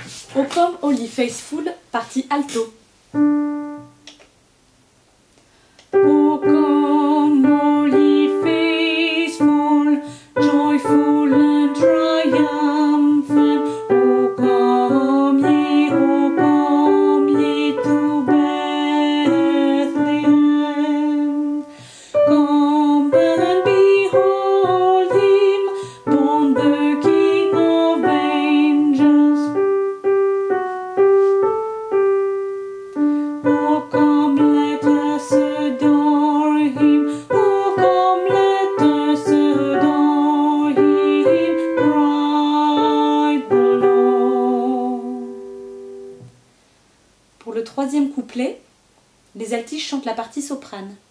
O come holy faithful, partie alto. O come holy faithful, joyful and triumphant. O come ye to Bethlehem. Come and behold him, born the King of angels. Oh, come, let us adore him. Oh, come, let us adore him. Cried the Lord. Pour le troisième couplet, les altistes chantent la partie soprane.